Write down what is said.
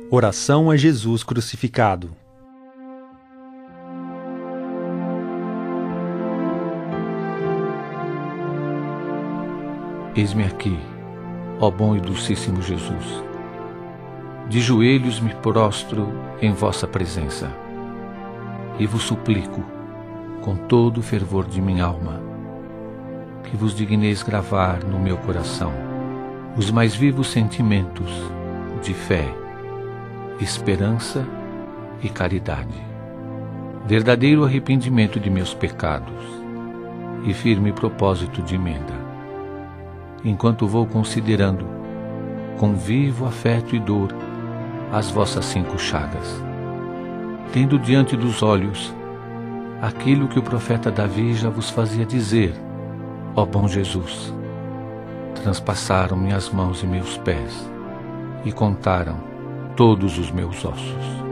Oração a Jesus crucificado. Eis-me aqui, ó bom e dulcíssimo Jesus. De joelhos me prostro em vossa presença e vos suplico, com todo o fervor de minha alma, que vos digneis gravar no meu coração os mais vivos sentimentos de fé, esperança e caridade, verdadeiro arrependimento de meus pecados e firme propósito de emenda, enquanto vou considerando com vivo afeto e dor as vossas 5 chagas, tendo diante dos olhos aquilo que o profeta Davi já vos fazia dizer: ó bom Jesus, transpassaram minhas mãos e meus pés e contaram todos os meus ossos.